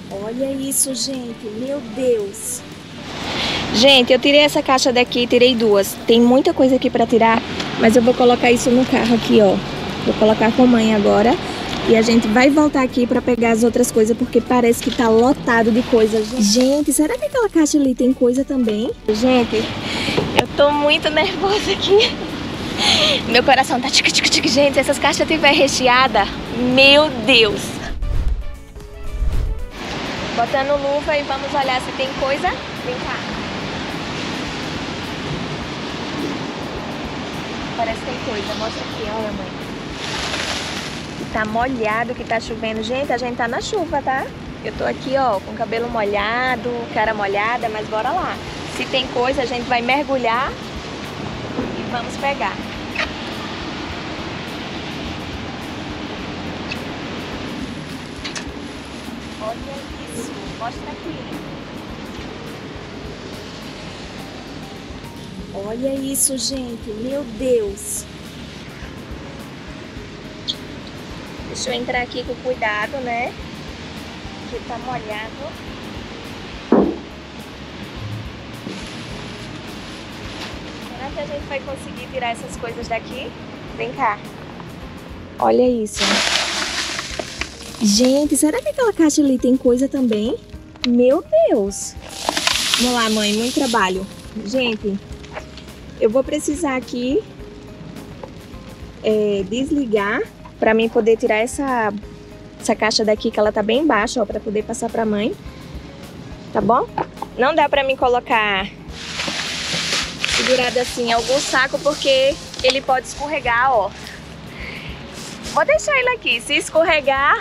Olha isso, gente. Meu Deus. Gente, eu tirei essa caixa daqui, tirei duas. Tem muita coisa aqui pra tirar, mas eu vou colocar isso no carro aqui, ó. Vou colocar com a mãe agora. E a gente vai voltar aqui pra pegar as outras coisas, porque parece que tá lotado de coisa. Gente, será que aquela caixa ali tem coisa também? Gente, eu tô muito nervosa aqui. Meu coração tá tic-tic-tic. Gente, se essas caixas estiver recheada, meu Deus. Botando luva e vamos olhar se tem coisa. Vem cá. Parece que tem coisa. Mostra aqui, olha, mãe. Tá molhado, que tá chovendo. Gente, a gente tá na chuva, tá? Eu tô aqui, ó, com o cabelo molhado, cara molhada, mas bora lá. Se tem coisa, a gente vai mergulhar e vamos pegar. Olha isso, mostra aqui. Olha isso, gente, meu Deus. Deixa eu entrar aqui com cuidado, né? Que tá molhado. Será que a gente vai conseguir tirar essas coisas daqui? Vem cá. Olha isso. Gente, será que aquela caixa ali tem coisa também? Meu Deus. Vamos lá, mãe, muito trabalho. Gente, eu vou precisar aqui desligar pra mim poder tirar essa caixa daqui, que ela tá bem baixa, ó, pra poder passar pra mãe. Tá bom? Não dá pra mim colocar segurado assim algum saco, porque ele pode escorregar, ó. Vou deixar ele aqui. Se escorregar,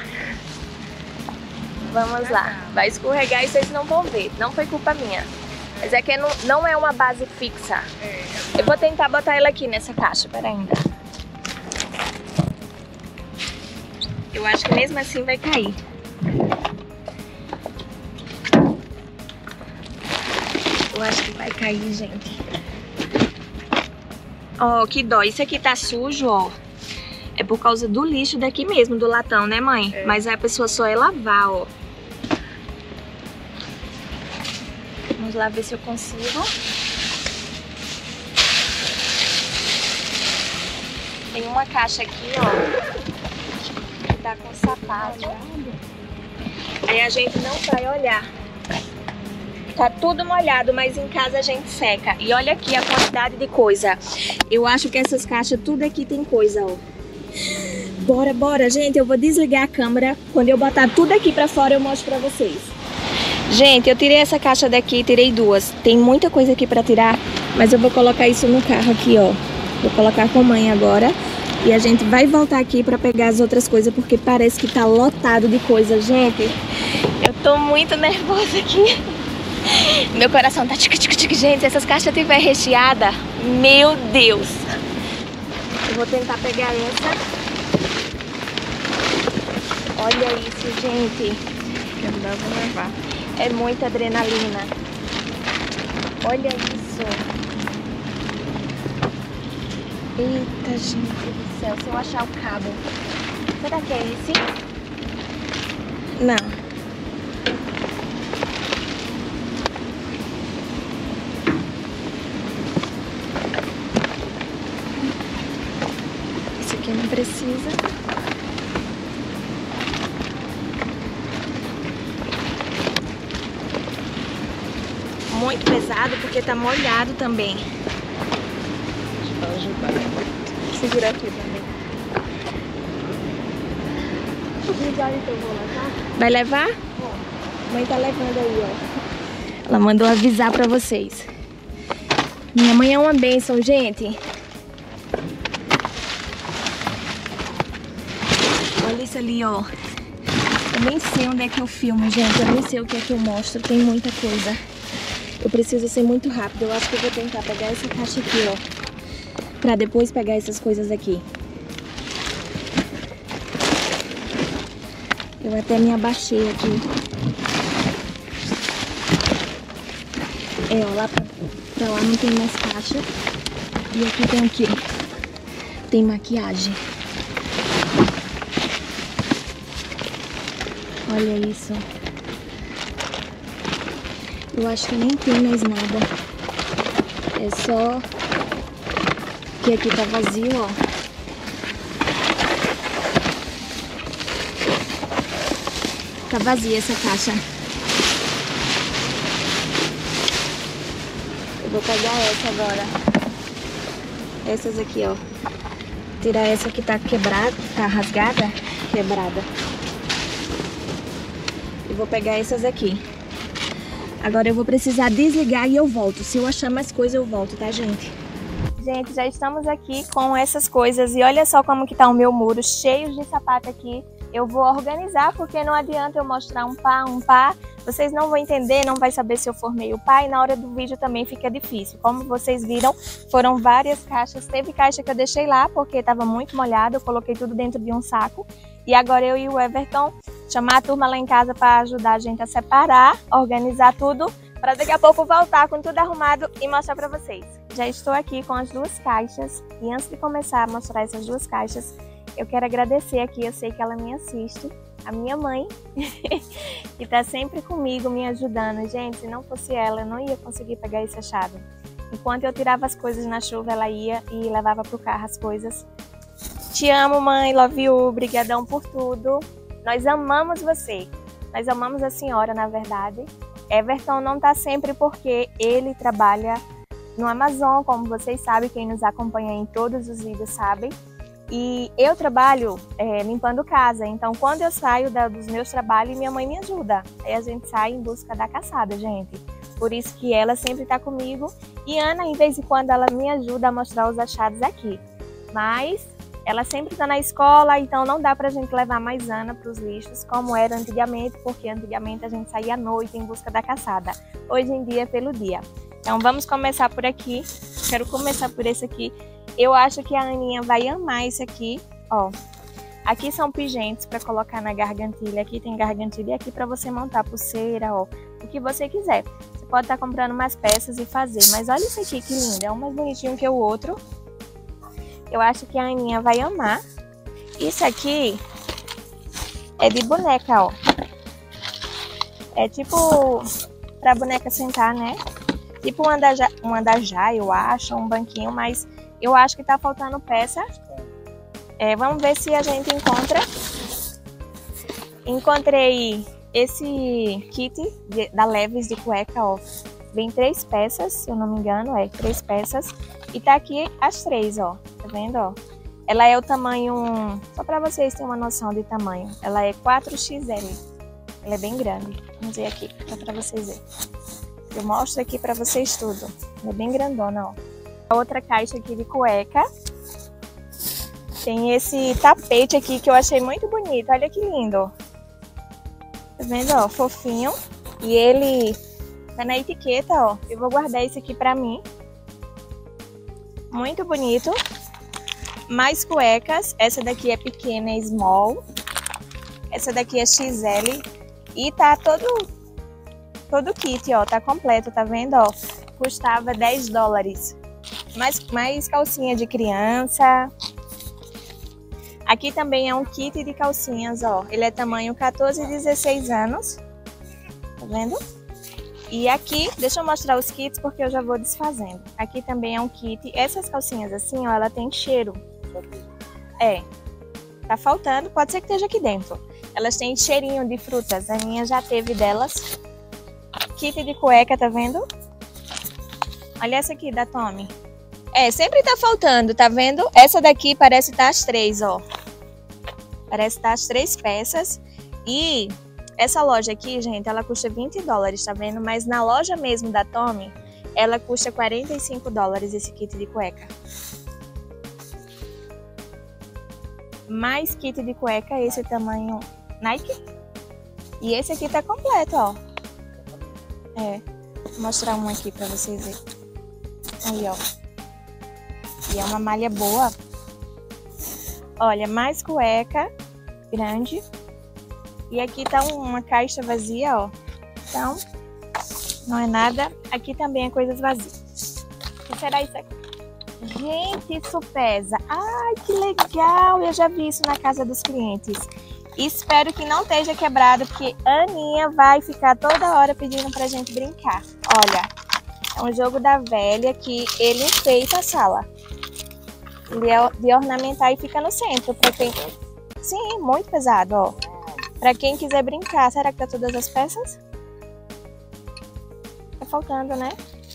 vamos lá. Vai escorregar e vocês não vão ver. Não foi culpa minha. Mas é que não é uma base fixa. Eu vou tentar botar ele aqui nessa caixa. Pera ainda. Eu acho que mesmo assim vai cair. Eu acho que vai cair, gente. Ó, que dó. Isso aqui tá sujo, ó. É por causa do lixo daqui mesmo, do latão, né, mãe? É. Mas a pessoa só é lavar, ó. Vamos lá ver se eu consigo. Tem uma caixa aqui, ó, que tá com sapato. Aí a gente não vai olhar. Tá tudo molhado, mas em casa a gente seca. E olha aqui a quantidade de coisa. Eu acho que essas caixas, tudo aqui tem coisa, ó. Bora, bora, gente. Eu vou desligar a câmera. Quando eu botar tudo aqui pra fora, eu mostro pra vocês. Gente, eu tirei essa caixa daqui, tirei duas. Tem muita coisa aqui pra tirar, mas eu vou colocar isso no carro aqui, ó. Vou colocar com a mãe agora. E a gente vai voltar aqui pra pegar as outras coisas, porque parece que tá lotado de coisa. Gente, eu tô muito nervosa aqui. Meu coração tá tic-tic-tic. Gente, se essas caixas estiver recheada, meu Deus. Eu vou tentar pegar essa. Olha isso, gente. Quero dar, vou levar. É muita adrenalina. Olha isso. Eita, gente do céu. Se eu achar o cabo. Será que é esse? Não. Esse aqui não precisa. Muito pesado porque tá molhado também. Deixa eu ajudar. Segura aqui também. Vai levar? A mãe tá levando aí, ó. Ela mandou avisar pra vocês. Minha mãe é uma bênção, gente. Olha isso ali, ó. Eu nem sei onde é que eu filmo, gente. Eu nem sei o que é que eu mostro. Tem muita coisa. Eu preciso ser muito rápido. Eu acho que eu vou tentar pegar essa caixa aqui, ó. Pra depois pegar essas coisas aqui. Eu até me abaixei aqui. É, ó, lá pra lá não tem mais caixa. E aqui tem o quê? Tem maquiagem. Olha isso. Eu acho que nem tem mais nada. É só que aqui tá vazio, ó. Tá vazia essa caixa. Eu vou pegar essa agora. Essas aqui, ó. Tirar essa que tá quebrada, tá rasgada, quebrada. E vou pegar essas aqui. Agora eu vou precisar desligar e eu volto. Se eu achar mais coisa, eu volto, tá, gente? Gente, já estamos aqui com essas coisas. E olha só como que tá o meu muro, cheio de sapato aqui. Eu vou organizar, porque não adianta eu mostrar um par. Vocês não vão entender, não vai saber se eu formei o par. E na hora do vídeo também fica difícil. Como vocês viram, foram várias caixas. Teve caixa que eu deixei lá, porque estava muito molhado. Eu coloquei tudo dentro de um saco. E agora eu e o Everton chamar a turma lá em casa para ajudar a gente a separar, organizar tudo, para daqui a pouco voltar com tudo arrumado e mostrar para vocês. Já estou aqui com as duas caixas e antes de começar a mostrar essas duas caixas, eu quero agradecer aqui, eu sei que ela me assiste, a minha mãe, que está sempre comigo me ajudando. Gente, se não fosse ela, eu não ia conseguir pegar esse achado. Enquanto eu tirava as coisas na chuva, ela ia e levava para o carro as coisas. Te amo, mãe, love you, brigadão por tudo. Nós amamos você, nós amamos a senhora, na verdade. Everton não tá sempre porque ele trabalha no Amazon, como vocês sabem, quem nos acompanha em todos os vídeos sabe. E eu trabalho limpando casa, então quando eu saio dos meus trabalhos, minha mãe me ajuda. Aí a gente sai em busca da caçada, gente. Por isso que ela sempre tá comigo. E Ana, em vez em quando, ela me ajuda a mostrar os achados aqui. Mas ela sempre está na escola, então não dá pra gente levar mais Ana para os lixos, como era antigamente, porque antigamente a gente saía à noite em busca da caçada. Hoje em dia é pelo dia. Então vamos começar por aqui. Quero começar por esse aqui. Eu acho que a Aninha vai amar esse aqui, ó. Aqui são pingentes para colocar na gargantilha. Aqui tem gargantilha e aqui para você montar pulseira, ó. O que você quiser. Você pode estar comprando mais peças e fazer. Mas olha esse aqui que lindo. É um mais bonitinho que o outro. Eu acho que a Aninha vai amar. Isso aqui é de boneca, ó. É tipo pra boneca sentar, né? Tipo um andajá, eu acho, um banquinho, mas eu acho que tá faltando peça. Vamos ver se a gente encontra. Encontrei esse kit da Levi's de cueca, ó. Vem 3 peças, se eu não me engano, 3 peças. E tá aqui as 3, ó. Tá vendo, ó? Ela é o tamanho, só pra vocês terem uma noção de tamanho. Ela é 4XL. Ela é bem grande. Vamos ver aqui, só pra vocês verem. Eu mostro aqui pra vocês tudo. Ela é bem grandona, ó. A outra caixa aqui de cueca. Tem esse tapete aqui que eu achei muito bonito. Olha que lindo. Tá vendo, ó? Fofinho. E ele tá na etiqueta, ó. Eu vou guardar esse aqui pra mim. Muito bonito. Mais cuecas. Essa daqui é pequena, é small. Essa daqui é XL. E tá todo kit, ó. Tá completo, tá vendo, ó? Custava $10. Mais calcinha de criança. Aqui também é um kit de calcinhas, ó. Ele é tamanho 14 e 16 anos. Tá vendo? E aqui, deixa eu mostrar os kits porque eu já vou desfazendo. Aqui também é um kit. Essas calcinhas assim, ó, ela tem cheiro. Tá faltando, pode ser que esteja aqui dentro. Elas têm cheirinho de frutas. A minha já teve delas. Kit de cueca, tá vendo? Olha essa aqui da Tommy. Sempre tá faltando, tá vendo? Essa daqui parece estar as 3, ó. Parece estar as 3 peças. E essa loja aqui, gente, ela custa $20, tá vendo? Mas na loja mesmo da Tommy, ela custa $45 esse kit de cueca. Mais kit de cueca, esse tamanho Nike. E esse aqui tá completo, ó. Vou mostrar um aqui pra vocês verem. Aí, ó. E é uma malha boa. Olha, mais cueca grande. E aqui tá uma caixa vazia, ó. Então, não é nada. Aqui também é coisas vazias. O que será isso aqui? Gente, isso pesa. Ai, que legal! Eu já vi isso na casa dos clientes. Espero que não esteja quebrado, porque a Aninha vai ficar toda hora pedindo pra gente brincar. Olha, é um jogo da velha que ele enfeita a sala. Ele é de ornamentar e fica no centro. Pra quem... Sim, muito pesado, ó. Pra quem quiser brincar. Será que tá todas as peças? Tá faltando, né?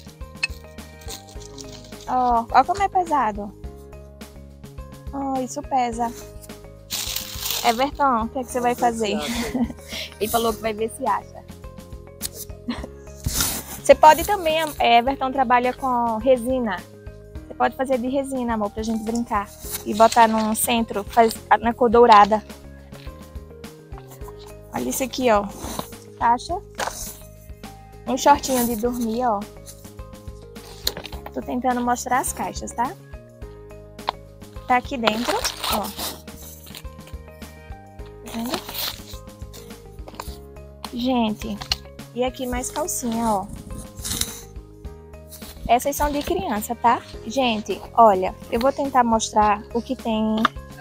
Ó, ó como é pesado. Ó, isso pesa. Everton, o que é que você vai fazer? Ele falou que vai ver se acha. Você pode também, Everton trabalha com resina. Você pode fazer de resina, amor, pra gente brincar. E botar num centro, faz na cor dourada. Olha isso aqui, ó. Caixa. Um shortinho de dormir, ó. Tô tentando mostrar as caixas, tá? Tá aqui dentro, ó. Tá vendo? Gente, e aqui mais calcinha, ó. Essas são de criança, tá? Gente, olha, eu vou tentar mostrar o que tem.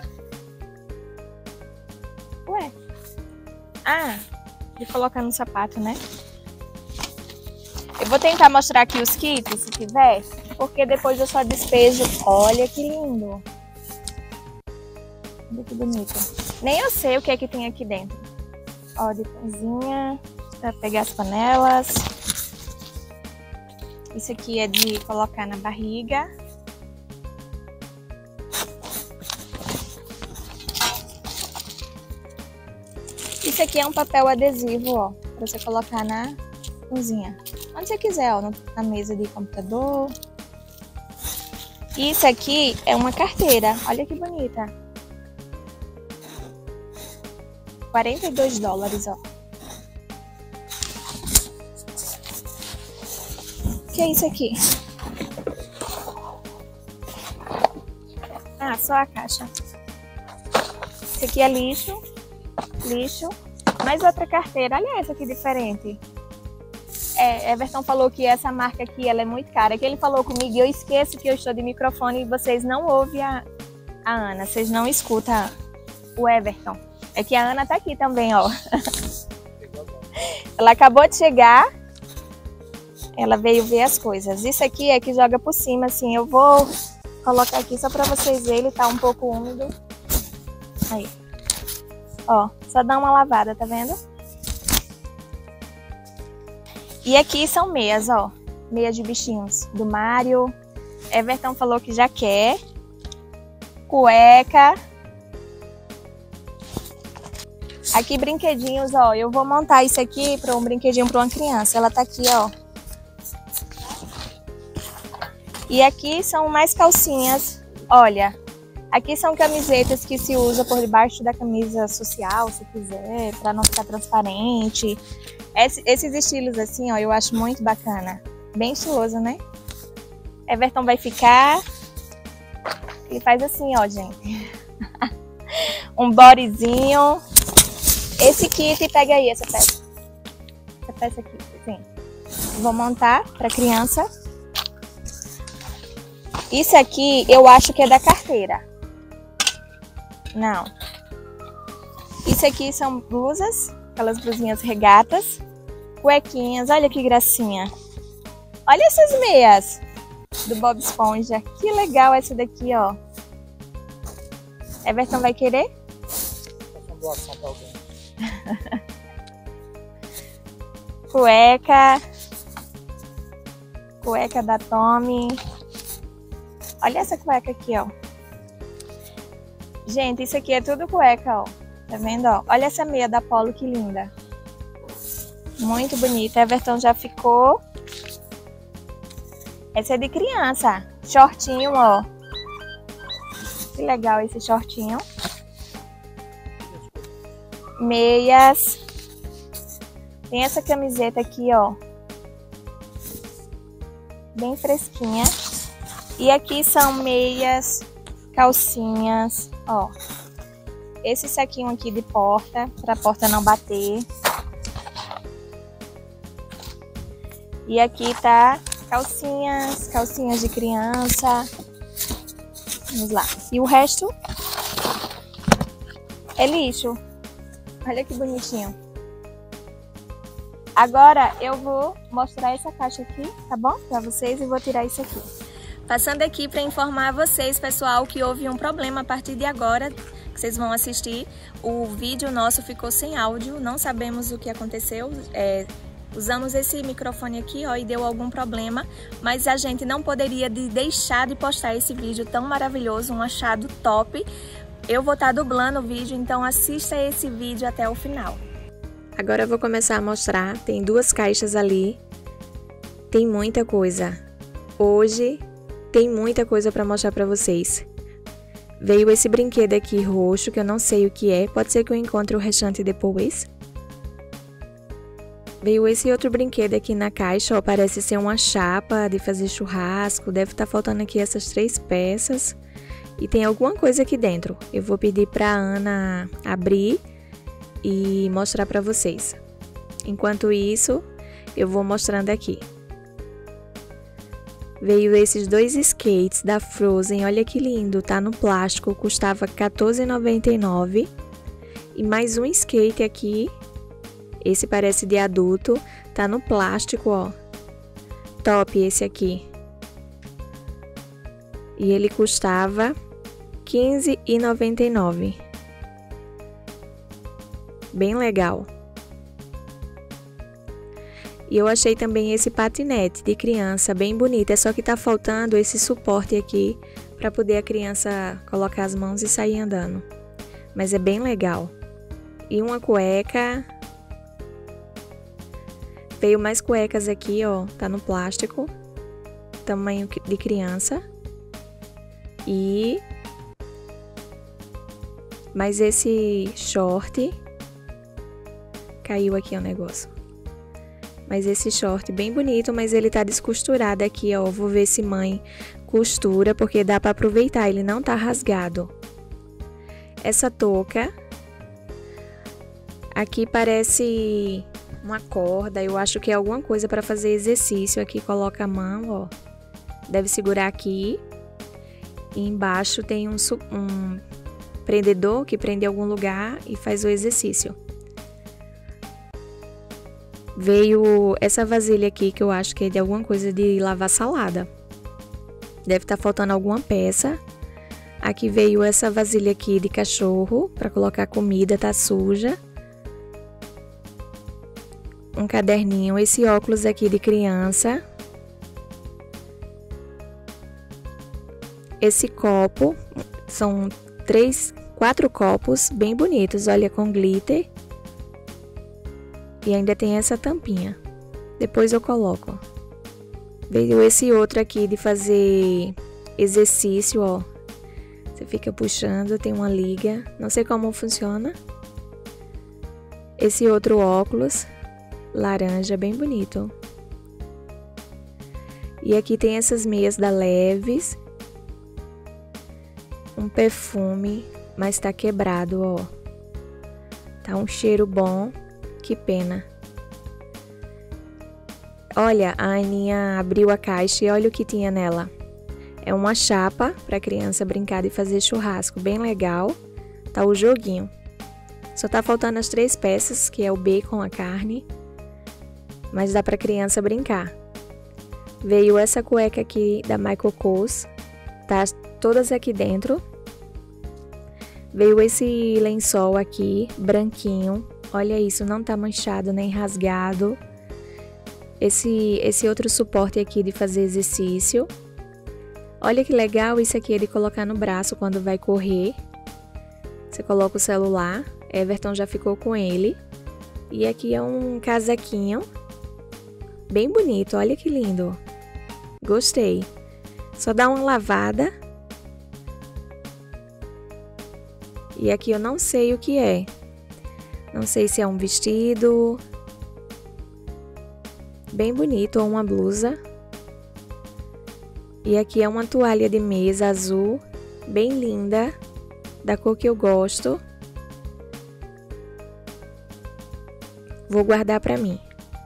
Ué. Ah, de colocar no sapato, né? Eu vou tentar mostrar aqui os kits, se tiver, porque depois eu só despejo. Olha que lindo. Olha que bonito. Nem eu sei o que é que tem aqui dentro. Ó, de pãozinha, pra pegar as panelas. Isso aqui é de colocar na barriga. Isso aqui é um papel adesivo, ó, pra você colocar na cozinha. Onde você quiser, ó, na mesa de computador. Isso aqui é uma carteira. Olha que bonita. $42, ó. O que é isso aqui? Ah, só a caixa. Isso aqui é lixo. Lixo. Mais outra carteira. Olha essa aqui diferente. Everton falou que essa marca aqui ela é muito cara. Que ele falou comigo e eu esqueço que eu estou de microfone e vocês não ouvem a Ana. Vocês não escutam o Everton. É que a Ana tá aqui também, ó. Ela acabou de chegar. Ela veio ver as coisas. Isso aqui é que joga por cima, assim. Eu vou colocar aqui só pra vocês verem. Ele tá um pouco úmido. Aí. Ó, só dá uma lavada, tá vendo? E aqui são meias, ó. Meias de bichinhos do Mario. Everton falou que já quer. Cueca. Aqui brinquedinhos, ó. Eu vou montar isso aqui para um brinquedinho para uma criança. Ela tá aqui, ó. E aqui são mais calcinhas. Olha, aqui são camisetas que se usa por debaixo da camisa social, se quiser, para não ficar transparente. Esses estilos assim, ó, eu acho muito bacana. Bem estiloso, né? Everton vai ficar. Ele faz assim, ó, gente. Um bodyzinho. Esse kit, pega aí essa peça. Essa peça aqui, assim. Vou montar para criança. Isso aqui, eu acho que é da carteira. Não. Isso aqui são blusas. Aquelas blusinhas regatas. Cuequinhas. Olha que gracinha. Olha essas meias. Do Bob Esponja. Que legal essa daqui, ó. Everton vai querer? Doação pra alguém. Cueca. Cueca da Tommy. Olha essa cueca aqui, ó. Gente, isso aqui é tudo cueca, ó. Tá vendo, ó? Olha essa meia da Polo, que linda. Muito bonita. Everton já ficou. Essa é de criança. Shortinho, ó. Que legal esse shortinho. Meias. Tem essa camiseta aqui, ó. Bem fresquinha. E aqui são meias, calcinhas, ó. Esse saquinho aqui de porta, pra porta não bater. E aqui tá calcinhas, calcinhas de criança. Vamos lá. E o resto é lixo. Olha que bonitinho. Agora eu vou mostrar essa caixa aqui, tá bom? Pra vocês e vou tirar isso aqui. Passando aqui para informar vocês, pessoal, que houve um problema a partir de agora, que vocês vão assistir. O vídeo nosso ficou sem áudio, não sabemos o que aconteceu. Usamos esse microfone aqui, ó, e deu algum problema, mas a gente não poderia deixar de postar esse vídeo tão maravilhoso, um achado top. Eu vou estar dublando o vídeo, então assista esse vídeo até o final. Agora eu vou começar a mostrar. Tem 2 caixas ali. Tem muita coisa. Hoje tem muita coisa para mostrar para vocês. Veio esse brinquedo aqui roxo, que eu não sei o que é. Pode ser que eu encontre o restante depois. Veio esse outro brinquedo aqui na caixa, ó. Parece ser uma chapa de fazer churrasco. Deve estar faltando aqui essas 3 peças. E tem alguma coisa aqui dentro. Eu vou pedir para Ana abrir e mostrar para vocês. Enquanto isso, eu vou mostrando aqui. Veio esses 2 skates da Frozen, olha que lindo, tá no plástico, custava R$14,99. E mais um skate aqui, esse parece de adulto, tá no plástico, ó. Top esse aqui. E ele custava R$15,99. Bem legal. E eu achei também esse patinete de criança bem bonito. É só que tá faltando esse suporte aqui para poder a criança colocar as mãos e sair andando. Mas é bem legal. E uma cueca. Veio mais cuecas aqui, ó. Tá no plástico. Tamanho de criança. E mais esse short. Caiu aqui o negócio. Mas esse short bem bonito, mas ele tá descosturado aqui, ó. Vou ver se mãe costura, porque dá pra aproveitar, ele não tá rasgado. Essa touca. Aqui parece uma corda, eu acho que é alguma coisa pra fazer exercício. Aqui coloca a mão, ó. Deve segurar aqui. E embaixo tem um prendedor que prende em algum lugar e faz o exercício. Veio essa vasilha aqui, que eu acho que é de alguma coisa de lavar salada. Deve estar faltando alguma peça. Aqui veio essa vasilha aqui de cachorro, para colocar comida, tá suja. Um caderninho, esse óculos aqui de criança. Esse copo, são 4 copos bem bonitos, olha, com glitter. E ainda tem essa tampinha. Depois eu coloco. Veio esse outro aqui de fazer exercício, ó. Você fica puxando, tem uma liga. Não sei como funciona. Esse outro óculos, laranja, bem bonito. E aqui tem essas meias da Levi's. Um perfume, mas tá quebrado, ó. Tá um cheiro bom. Que pena. Olha, a Aninha abriu a caixa e olha o que tinha nela. É uma chapa para a criança brincar e fazer churrasco, bem legal. Tá o joguinho. Só tá faltando as 3 peças, que é o bacon, a carne. Mas dá para a criança brincar. Veio essa cueca aqui da Michael Kors. Tá todas aqui dentro. Veio esse lençol aqui, branquinho. Olha isso, não tá manchado nem rasgado. Esse outro suporte aqui de fazer exercício. Olha que legal, isso aqui é de colocar no braço quando vai correr. Você coloca o celular. Everton já ficou com ele. E aqui é um casaquinho. Bem bonito, olha que lindo. Gostei. Só dá uma lavada. E aqui eu não sei o que é. Não sei se é um vestido. Bem bonito, ou uma blusa. E aqui é uma toalha de mesa azul. Bem linda. Da cor que eu gosto. Vou guardar pra mim.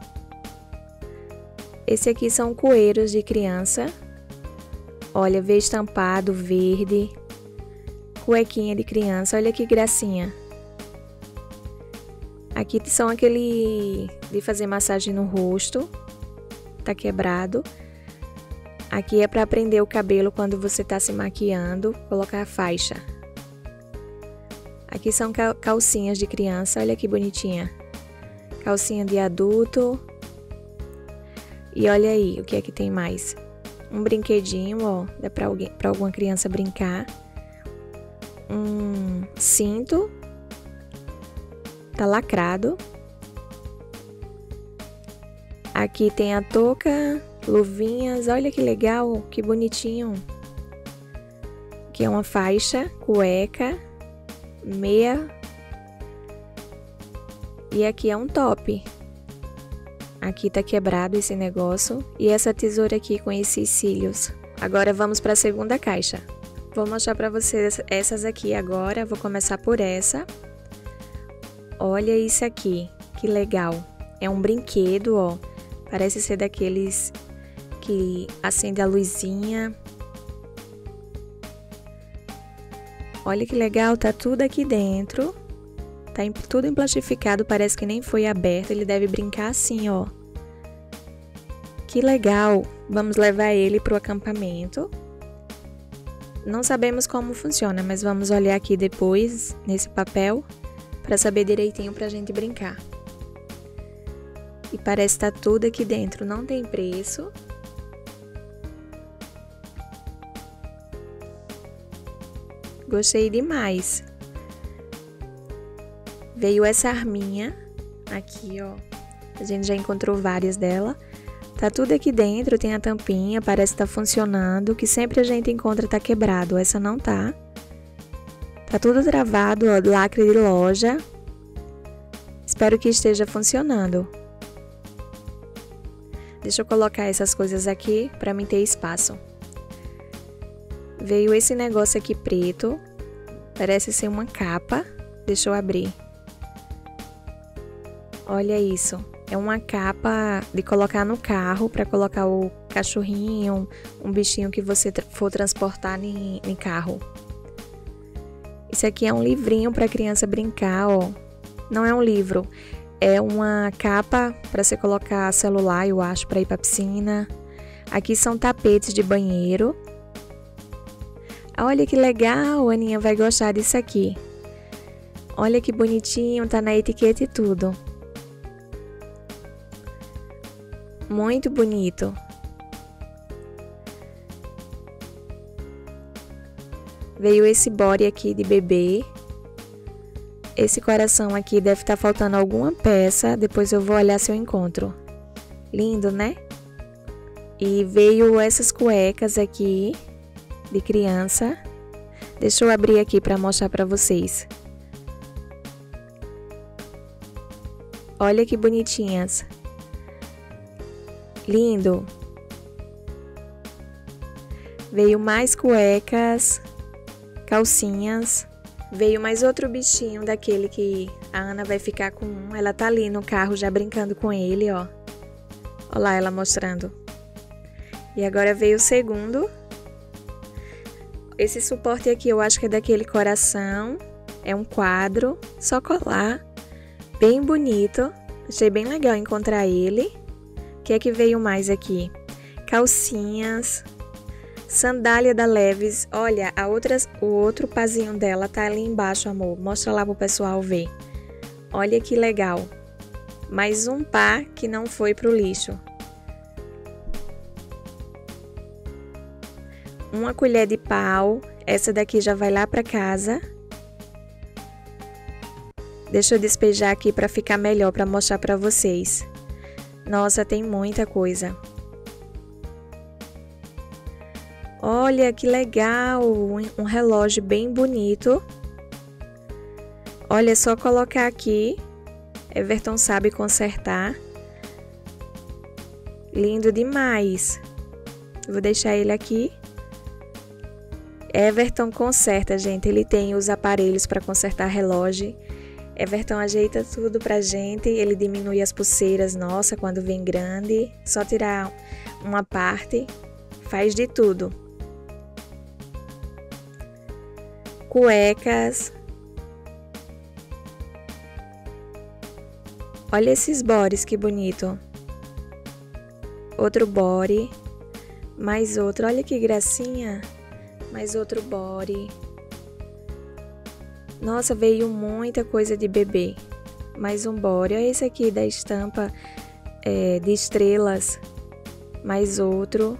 Esse aqui são coeiros de criança. Olha, veio estampado verde. Cuequinha de criança, olha que gracinha. Aqui são aquele de fazer massagem no rosto. Tá quebrado. Aqui é para prender o cabelo quando você tá se maquiando, colocar a faixa. Aqui são calcinhas de criança, olha que bonitinha. Calcinha de adulto. E olha aí, o que é que tem mais? Um brinquedinho, ó, dá para alguma criança brincar. Um cinto. Tá lacrado. Aqui tem a touca, luvinhas, olha que legal, que bonitinho. Aqui é uma faixa, cueca, meia. E aqui é um top. Aqui tá quebrado esse negócio. E essa tesoura aqui com esses cílios. Agora vamos para a segunda caixa. Vou mostrar para vocês essas aqui agora. Vou começar por essa. Olha isso aqui, que legal. É um brinquedo, ó. Parece ser daqueles que acende a luzinha. Olha que legal, tá tudo aqui dentro. Tá tudo emplastificado, parece que nem foi aberto. Ele deve brincar assim, ó. Que legal. Vamos levar ele pro acampamento. Não sabemos como funciona, mas vamos olhar aqui depois, nesse papel, para saber direitinho pra gente brincar. E parece que tá tudo aqui dentro, não tem preço. Gostei demais. Veio essa arminha aqui, ó. A gente já encontrou várias dela. Tá tudo aqui dentro, tem a tampinha, parece que tá funcionando. O que sempre a gente encontra tá quebrado, essa não tá. Tá tudo travado, ó, lacre de loja. Espero que esteja funcionando. Deixa eu colocar essas coisas aqui para mim ter espaço. Veio esse negócio aqui preto. Parece ser uma capa. Deixa eu abrir. Olha isso. É uma capa de colocar no carro para colocar o cachorrinho, um bichinho que você for transportar em carro. Isso aqui é um livrinho para criança brincar, ó. Não é um livro, é uma capa para você colocar celular, eu acho, para ir para piscina. Aqui são tapetes de banheiro. Olha que legal, a Aninha vai gostar disso aqui. Olha que bonitinho, tá na etiqueta e tudo. Muito bonito. Veio esse body aqui de bebê. Esse coração aqui deve estar faltando alguma peça. Depois eu vou olhar se eu encontro. Lindo, né? E veio essas cuecas aqui de criança. Deixa eu abrir aqui para mostrar para vocês. Olha que bonitinhas. Lindo. Veio mais cuecas, calcinhas. Veio mais outro bichinho daquele que a Ana vai ficar com um. Ela tá ali no carro já brincando com ele, ó. Olha lá ela mostrando. E agora veio o segundo. Esse suporte aqui eu acho que é daquele coração. É um quadro, só colar. Bem bonito. Achei bem legal encontrar ele. O que é que veio mais aqui? Calcinhas. Sandália da Leves. Olha, o outro pazinho dela tá ali embaixo, amor. Mostra lá pro pessoal ver. Olha que legal. Mais um par que não foi pro lixo. Uma colher de pau. Essa daqui já vai lá pra casa. Deixa eu despejar aqui pra ficar melhor, pra mostrar pra vocês. Nossa, tem muita coisa. Olha que legal, um relógio bem bonito. Olha, é só colocar aqui. Everton sabe consertar. Lindo demais. Vou deixar ele aqui. Everton conserta, gente. Ele tem os aparelhos para consertar relógio. Everton ajeita tudo pra gente. Ele diminui as pulseiras, nossa, quando vem grande. Só tirar uma parte. Faz de tudo. Cuecas. Olha esses bores, que bonito. Outro bore. Mais outro. Olha que gracinha. Mais outro bore. Nossa, veio muita coisa de bebê. Mais um bore. Olha esse aqui da estampa de estrelas. Mais outro.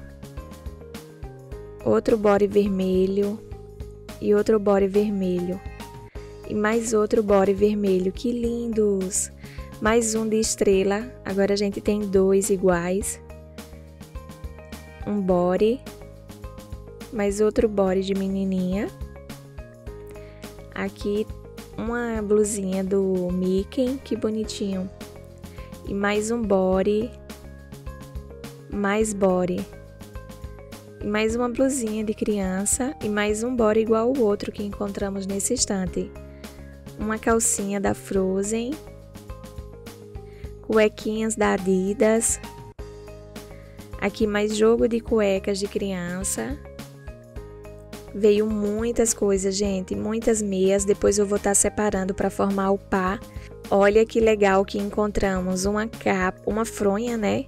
Outro bore vermelho. E outro bore vermelho. E mais outro bore vermelho. Que lindos! Mais um de estrela. Agora a gente tem 2 iguais. Um bore. Mais outro bore de menininha. Aqui uma blusinha do Mickey. Que bonitinho. E mais um bore. Mais bore. E mais uma blusinha de criança. E mais um bore igual ao outro que encontramos nesse estante. Uma calcinha da Frozen. Cuequinhas da Adidas. Aqui mais jogo de cuecas de criança. Veio muitas coisas, gente. Muitas meias. Depois eu vou estar separando para formar o par. Olha que legal que encontramos uma capa, uma fronha, né?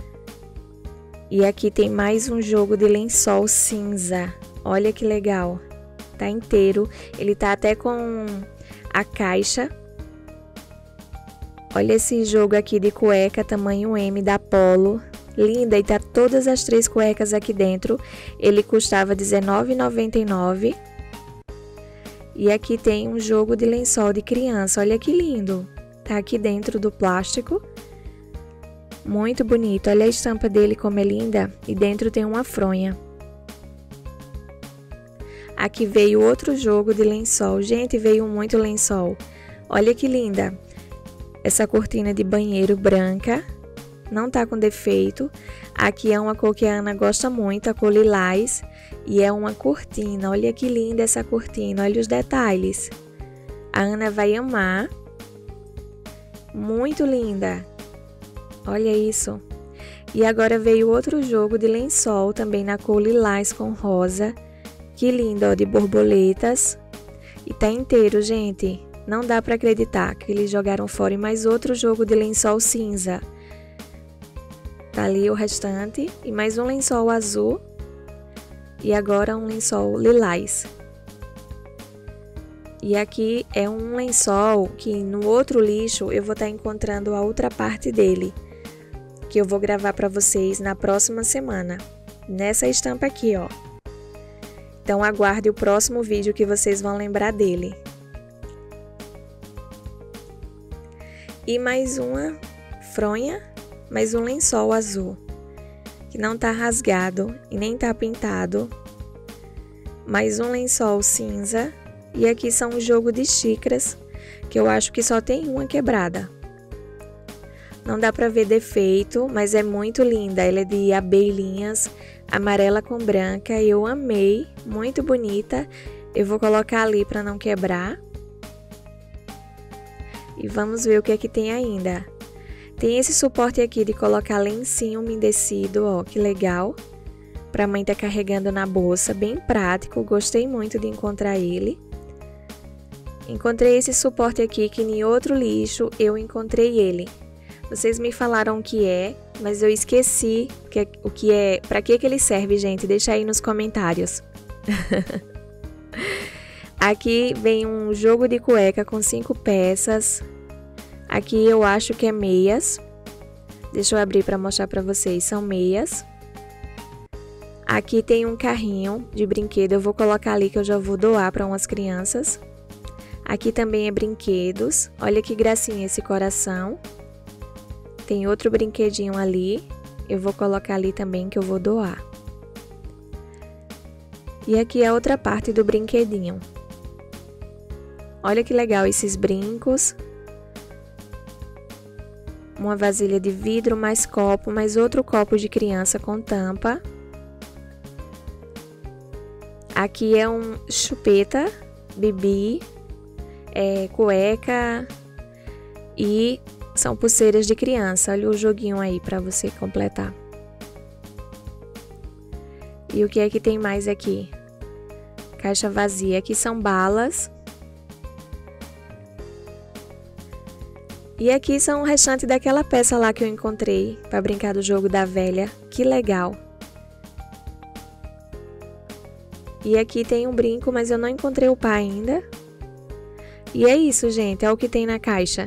E aqui tem mais um jogo de lençol cinza. Olha que legal. Tá inteiro. Ele tá até com a caixa. Olha esse jogo aqui de cueca tamanho M da Polo. Linda, e tá todas as 3 cuecas aqui dentro. Ele custava R$19,99. E aqui tem um jogo de lençol de criança. Olha que lindo. Tá aqui dentro do plástico. Muito bonito. Olha a estampa dele como é linda. E dentro tem uma fronha. Aqui veio outro jogo de lençol. Gente, veio muito lençol. Olha que linda. Essa cortina de banheiro branca. Não tá com defeito. Aqui é uma cor que a Ana gosta muito, a cor lilás. E é uma cortina. Olha que linda essa cortina. Olha os detalhes. A Ana vai amar. Muito linda. Olha isso. E agora veio outro jogo de lençol, também na cor lilás com rosa. Que lindo, ó, de borboletas. E tá inteiro, gente. Não dá pra acreditar que eles jogaram fora. E mais outro jogo de lençol cinza. Tá ali o restante. E mais um lençol azul. E agora um lençol lilás. E aqui é um lençol que no outro lixo eu vou estar encontrando a outra parte dele. Que eu vou gravar pra vocês na próxima semana. Nessa estampa aqui, ó. Então aguarde o próximo vídeo que vocês vão lembrar dele. E mais uma fronha, mais um lençol azul. Que não tá rasgado e nem tá pintado. Mais um lençol cinza. E aqui são um jogo de xícaras, que eu acho que só tem uma quebrada. Não dá pra ver defeito, mas é muito linda. Ela é de abelhinhas, amarela com branca. Eu amei, muito bonita. Eu vou colocar ali pra não quebrar. E vamos ver o que é que tem ainda. Tem esse suporte aqui de colocar lencinho umedecido, ó, que legal. Pra mãe tá carregando na bolsa, bem prático. Gostei muito de encontrar ele. Encontrei esse suporte aqui que em outro lixo eu encontrei ele. Vocês me falaram o que é, mas eu esqueci o que é, para que ele serve, gente. Deixa aí nos comentários. Aqui vem um jogo de cueca com 5 peças. Aqui eu acho que é meias. Deixa eu abrir para mostrar para vocês, são meias. Aqui tem um carrinho de brinquedo, eu vou colocar ali que eu já vou doar para umas crianças. Aqui também é brinquedos. Olha que gracinha esse coração. Tem outro brinquedinho ali. Eu vou colocar ali também que eu vou doar. E aqui é outra parte do brinquedinho. Olha que legal esses brincos. Uma vasilha de vidro, mais copo, mais outro copo de criança com tampa. Aqui é um chupeta, bibi, cueca e são pulseiras de criança. Olha o joguinho aí para você completar. E o que é que tem mais aqui? Caixa vazia. Aqui são balas. E aqui são o restante daquela peça lá que eu encontrei para brincar do jogo da velha. Que legal! E aqui tem um brinco, mas eu não encontrei o par ainda. E é isso, gente, é o que tem na caixa.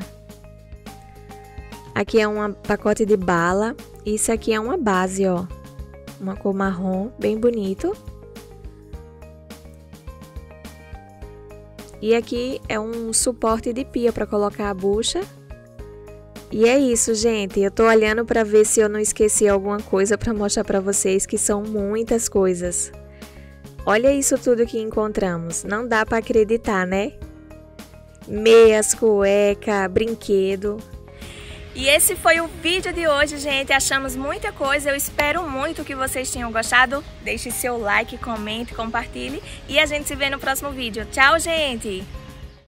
Aqui é um pacote de bala. Isso aqui é uma base, ó. Uma cor marrom, bem bonito. E aqui é um suporte de pia para colocar a bucha. E é isso, gente. Eu tô olhando para ver se eu não esqueci alguma coisa para mostrar para vocês, que são muitas coisas. Olha isso tudo que encontramos. Não dá para acreditar, né? Meias, cueca, brinquedo. E esse foi o vídeo de hoje, gente. Achamos muita coisa. Eu espero muito que vocês tenham gostado. Deixe seu like, comente, compartilhe. E a gente se vê no próximo vídeo. Tchau, gente!